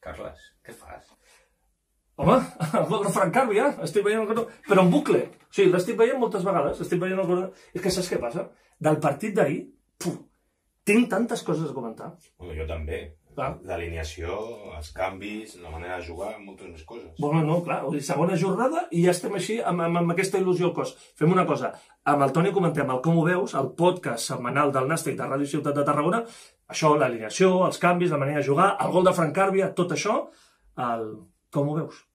Carles, què fas? Home, el gol de Frank Carbia, estic veient el gol, però en bucle. O sigui, l'estic veient moltes vegades, estic veient el gol... És que saps què passa? Del partit d'ahir, tinc tantes coses a comentar. Bueno, jo també. L'alineació, els canvis, la manera de jugar, moltes més coses. Bueno, no, clar, segona jornada i ja estem així amb aquesta il·lusió al cos. Fem una cosa, amb el Toni comentem el Com ho veus, el podcast setmanal del Nàstic de Ràdio Ciutat de Tarragona, això, l'alineació, els canvis, la manera de jugar, el gol de Frank Carbia, tot això, el Com ho veus.